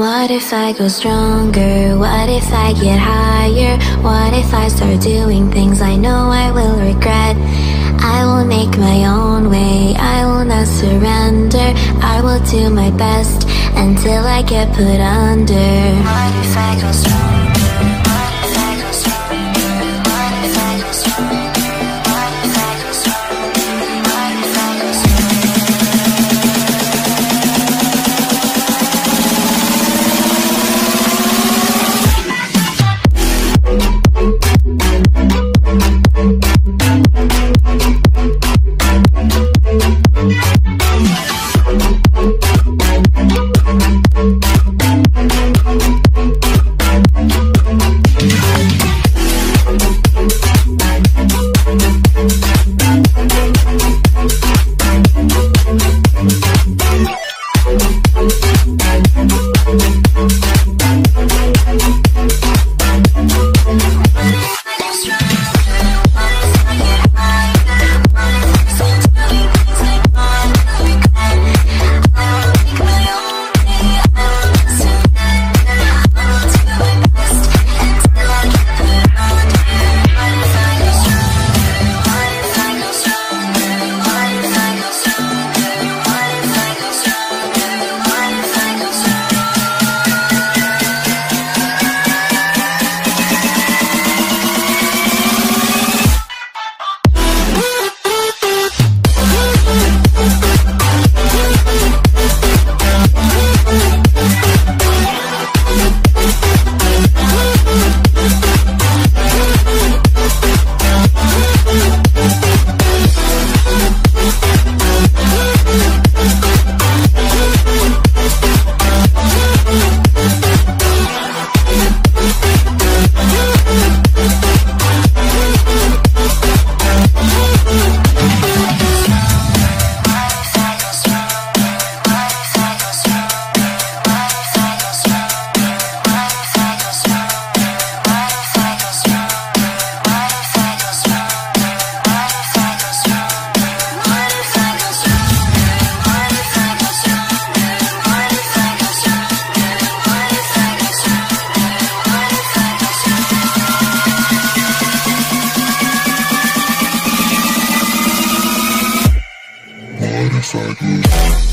What if I go stronger? What if I get higher? What if I start doing things I know I will regret? I will make my own way, I will not surrender. I will do my best until I get put under. What if I go stronger? What if I go stronger? What if I go stronger? What if I go stronger? What if I go What if I go